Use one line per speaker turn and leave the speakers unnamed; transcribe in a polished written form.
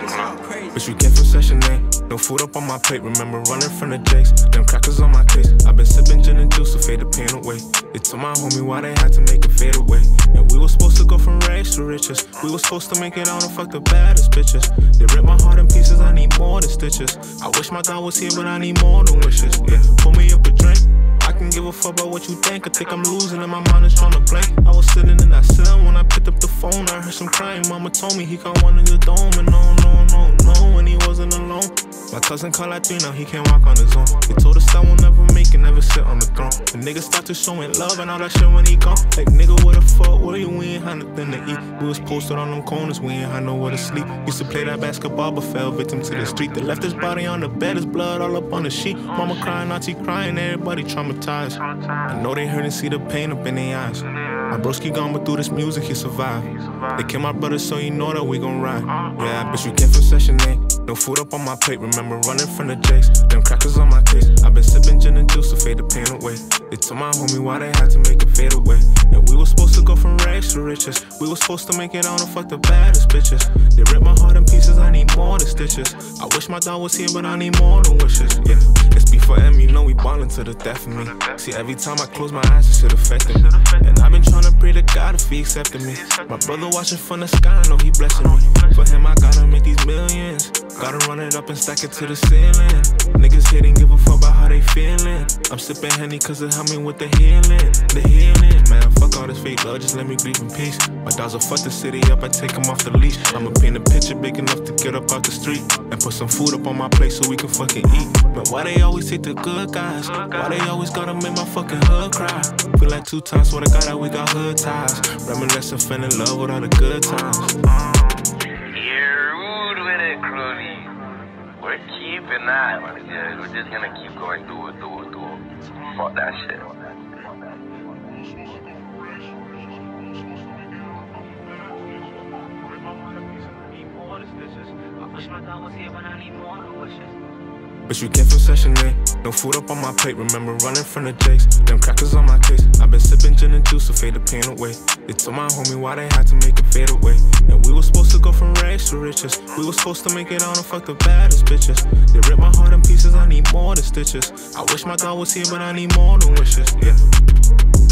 Bitch, we came from Session A. No food up on my plate, remember running from the Jakes. Them crackers on my case. I've been sipping gin and juice to fade the pain away. They told my homie why they had to make it fade away. And we were supposed to go from rags to riches. We were supposed to make it out and fuck the baddest bitches. They ripped my heart in pieces, I need more than stitches. I wish my God was here, but I need more than wishes. Yeah, pull me up a drink. I can give a fuck about what you think. I think I'm losing and my mind is trying to blink. I was sitting in that cell when I picked up the phone. I heard some crying. Mama told me he got one in the dome. And no, and he wasn't alone. My cousin called at 3 now, he can't walk on his own. He told us that we'll never make it, never sit on the throne. The nigga started showing love and all that shit when he gone. Like, nigga, what the fuck were you? We ain't had nothing to eat. We was posted on them corners, we ain't had nowhere to sleep. Used to play that basketball but fell victim to the street. They left his body on the bed, his blood all up on the sheet. Mama crying, auntie crying, everybody traumatized. I know they heard and see the pain up in their eyes. My broski gone, but through this music he survived. They killed my brother, so you know that we gon' ride. Yeah, bitch, we came from Session A. No food up on my plate, remember running from the Jakes. Them crackers on my case. I've been sipping gin and juice to fade the pain away. They told my homie why they had to make it fade away. And we were supposed to go from rags to riches. We were supposed to make it out and fuck the baddest bitches. They ripped my heart in pieces, I need more than stitches. I wish my dog was here, but I need more than wishes. Yeah, it's B4M, you know we ballin' to the death of me. See, every time I close my eyes, this shit affecting me. And I've been trying to pray to God if he accepted me. My brother watching from the sky, I know he blessing me. For him, I gotta make these millions. Gotta run it up and stack it to the ceiling. Niggas hating, give a fuck about how they feeling. I'm sipping Henny cause it helped me with the healing. Man, fuck all this fake love, just let me grieve in peace. My dogs will fuck the city up, I take them off the leash. I'ma paint a picture big enough to get up out the street. And put some food up on my plate so we can fucking eat. But why they always take the good guys? Why they always gotta make my fucking hood cry? Feel like 2 times, swear to God that we got hood ties. Reminiscing, fell in love with all the good times.
We're keeping that, my nigga. We're just gonna keep going through it. Fuck that shit.
Bitch, we came from Session A. No food up on my plate, remember running from the Jakes. Them crackers on my case. I've been sipping gin and juice to fade the pain away. They told my homie why they had to make it fade away. And we were supposed to go from rags to riches. We were supposed to make it out and fuck the baddest bitches. They ripped my heart in pieces, I need more than stitches. I wish my dog was here, but I need more than wishes. Yeah.